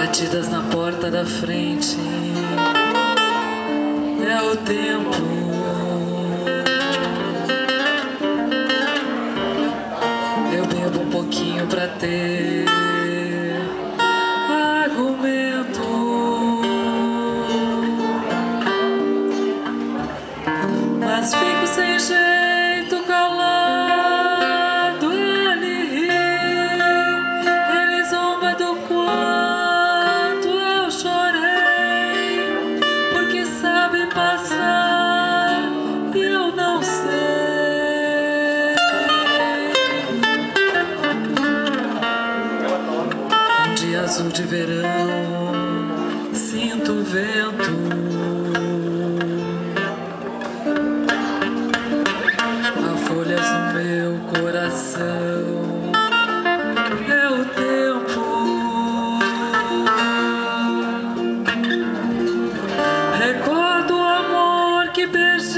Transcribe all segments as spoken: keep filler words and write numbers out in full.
Batidas na porta da frente, é o tempo. Eu bebo um pouquinho pra ter argumento, mas fico sem jeito, calado. Ele ri, ele zomba do quanto eu chorei, porque sabe passar e eu não sei. Um dia azul de verão, sinto o vento, folhas no meu coração, é o tempo. Recordo o amor que perdi,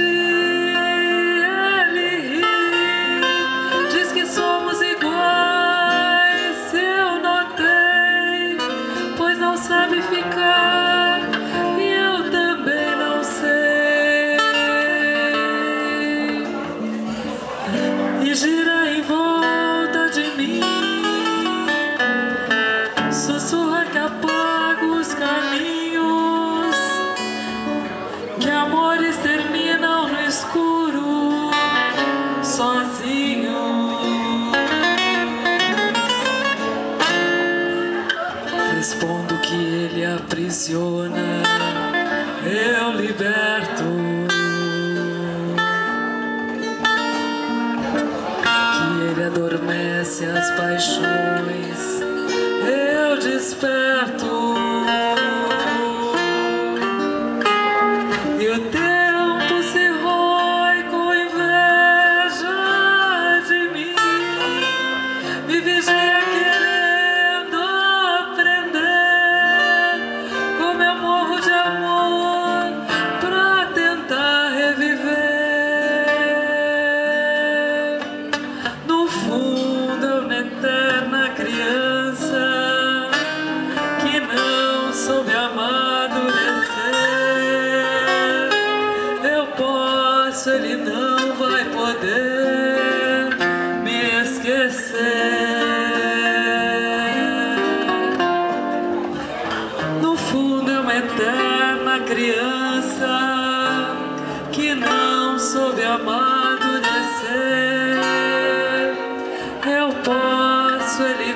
ele ri, diz que somos iguais, eu notei, pois não sabe ficar e eu também não sei. E gira em volta de mim, sussurra que apaga os caminhos, que amores terminam no escuro, sozinhos. Respondo que ele aprisiona, eu liberto, ele adormece as paixões, eu desperto. E o tempo se rói com inveja de mim, me vigia querendo aprender como eu morro de amor pra tentar reviver. No fundo eu uma eterna criança que não soube amadurecer. Eu posso, ele não vai poder me esquecer. No fundo é uma eterna criança que não soube amadurecer. Eu posso, ele